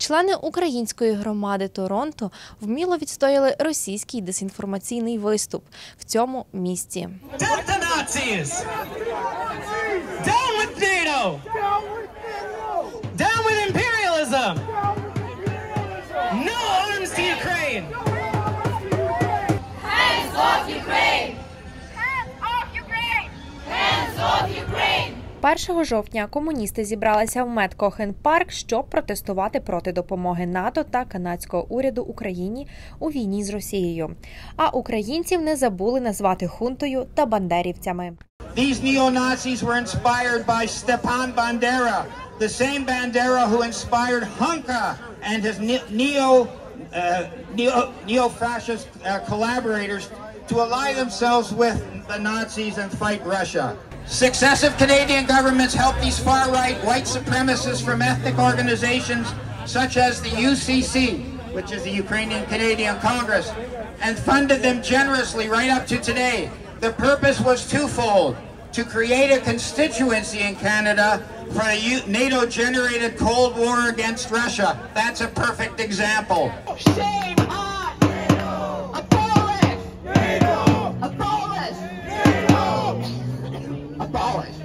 Члени української громади Торонто вміло відстояли російський дезінформаційний виступ в цьому місті. Death to Nazis! Down with NATO! Down with imperialism! No arms to Ukraine! Hands off Ukraine! Hands off Ukraine! Hands off Ukraine! 1 жовтня комуністи зібралися в Меткохен-парк, щоб протестувати проти допомоги НАТО та канадського уряду Україні у війні з Росією. А українців не забули назвати хунтою та бандерівцями. These neo-Nazis were inspired by Stepan Bandera, the same Bandera who inspired Hunka and his neo-fascist collaborators to ally themselves with the Nazis and fight Russia. Successive Canadian governments helped these far-right white supremacists from ethnic organizations such as the UCC, which is the Ukrainian Canadian Congress, and funded them generously right up to today. The purpose was twofold: to create a constituency in Canada for a NATO-generated Cold War against Russia. That's a perfect example. Shame on NATO! Abolish! NATO! Abolish! NATO! Abolish!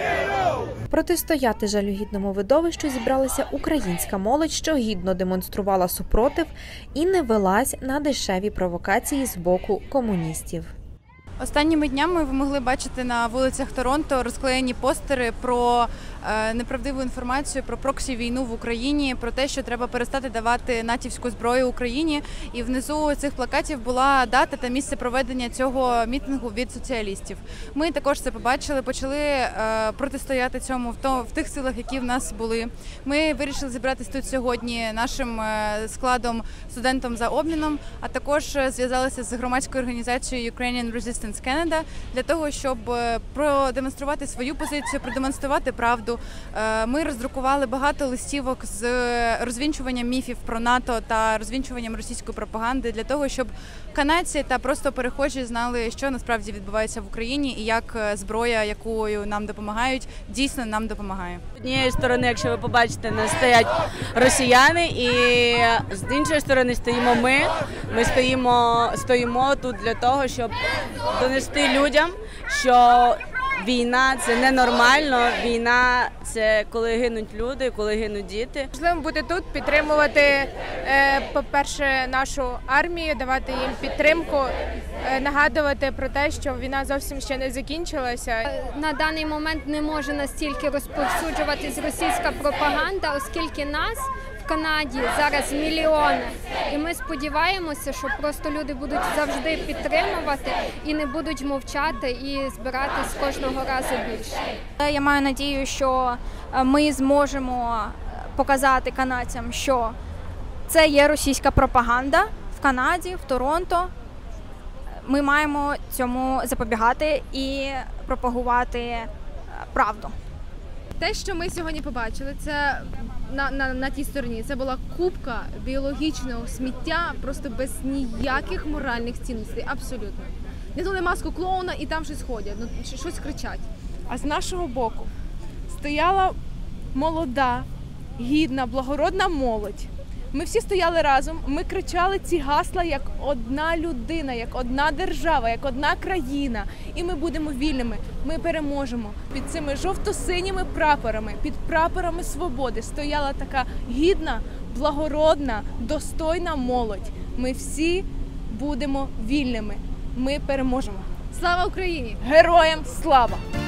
Протистояти жалюгідному видовищу зібралася українська молодь, що гідно демонструвала супротив і не велась на дешеві провокації з боку комуністів. Останніми днями ви могли бачити на вулицях Торонто розклеєні постери про неправдиву інформацію про проксі-війну в Україні, про те, що треба перестати давати натівську зброю Україні. І внизу цих плакатів була дата та місце проведення цього мітингу від соціалістів. Ми також це побачили, почали протистояти цьому в тих силах, які в нас були. Ми вирішили зібратися тут сьогодні нашим складом студентом за обміном, а також зв'язалися з громадською організацією Ukrainian Resistance Canada для того, щоб продемонструвати свою позицію, продемонструвати правду. Ми роздрукували багато листівок з розвінчуванням міфів про НАТО та розвінчуванням російської пропаганди для того, щоб канадці та просто перехожі знали, що насправді відбувається в Україні і як зброя, якою нам допомагають, дійсно нам допомагає. З однієї сторони, якщо ви побачите, нас стоять росіяни, і з іншої сторони стоїмо ми. Ми стоїмо тут для того, щоб донести людям, що війна – це ненормально, війна – це коли гинуть люди, коли гинуть діти. Важливо бути тут, підтримувати, по-перше, нашу армію, давати їм підтримку, нагадувати про те, що війна зовсім ще не закінчилася. На даний момент не може настільки розповсюджуватись російська пропаганда, оскільки нас в Канаді зараз мільйони. І ми сподіваємося, що просто люди будуть завжди підтримувати і не будуть мовчати і збиратись кожного разу більше. Я маю надію, що ми зможемо показати канадцям, що це є російська пропаганда в Канаді, в Торонто. Ми маємо цьому запобігати і пропагувати правду. Те, що ми сьогодні побачили, це на тій стороні, це була купка біологічного сміття, просто без ніяких моральних цінностей, абсолютно. Наділи маску клоуна і там щось ходять, щось кричать. А з нашого боку стояла молода, гідна, благородна молодь. Ми всі стояли разом, ми кричали ці гасла як одна людина, як одна держава, як одна країна. І ми будемо вільними, ми переможемо. Під цими жовто-синіми прапорами, під прапорами свободи стояла така гідна, благородна, достойна молодь. Ми всі будемо вільними, ми переможемо. Слава Україні! Героям слава!